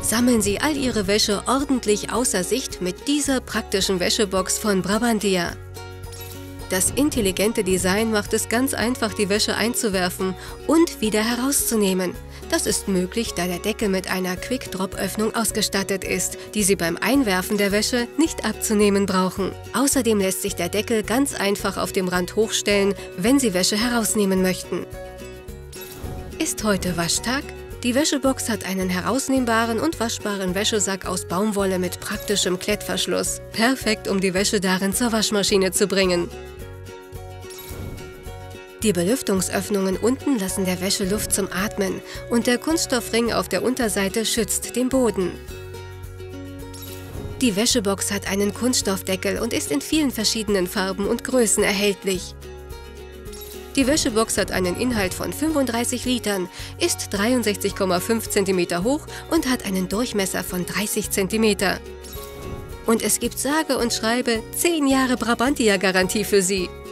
Sammeln Sie all Ihre Wäsche ordentlich außer Sicht mit dieser praktischen Wäschebox von Brabantia. Das intelligente Design macht es ganz einfach, die Wäsche einzuwerfen und wieder herauszunehmen. Das ist möglich, da der Deckel mit einer Quick-Drop-Öffnung ausgestattet ist, die Sie beim Einwerfen der Wäsche nicht abzunehmen brauchen. Außerdem lässt sich der Deckel ganz einfach auf dem Rand hochstellen, wenn Sie Wäsche herausnehmen möchten. Ist heute Waschtag? Die Wäschebox hat einen herausnehmbaren und waschbaren Wäschesack aus Baumwolle mit praktischem Klettverschluss. Perfekt, um die Wäsche darin zur Waschmaschine zu bringen. Die Belüftungsöffnungen unten lassen der Wäsche Luft zum Atmen und der Kunststoffring auf der Unterseite schützt den Boden. Die Wäschebox hat einen Kunststoffdeckel und ist in vielen verschiedenen Farben und Größen erhältlich. Die Wäschebox hat einen Inhalt von 35 Litern, ist 63,5 cm hoch und hat einen Durchmesser von 30 cm. Und es gibt sage und schreibe 10 Jahre Brabantia-Garantie für Sie.